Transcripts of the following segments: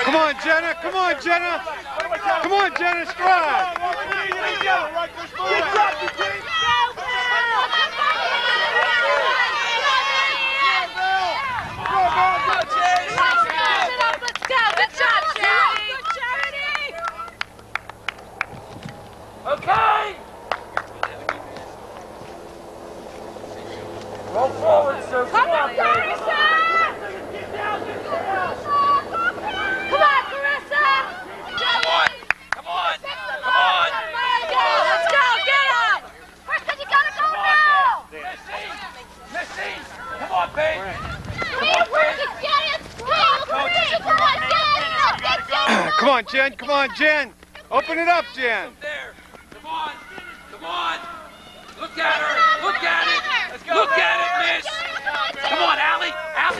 Come on, Jenna. Come on, Jenna. Come on, Jenna. Stride. Okay! Roll forward, sir. Come on, Carissa! Come on, Carissa! Come on! Come on! Come on! Let's go! Get up! Carissa, you gotta go now! Missy! Come on, babe! Come on, Jen. Come on, Jen. Open it up, Jen. There. Come on. Come on. Look at her. Look at it. Look at it, miss. Come on, Allie. Allie.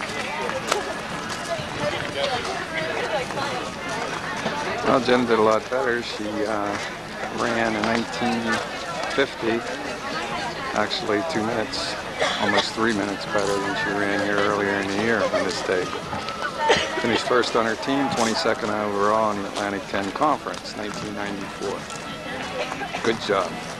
Well, Jen did a lot better. She ran in 1950, actually 2 minutes, almost 3 minutes better than she ran here earlier in the year on this day. Finished first on her team, 22nd overall in the Atlantic 10 Conference, 1994. Good job.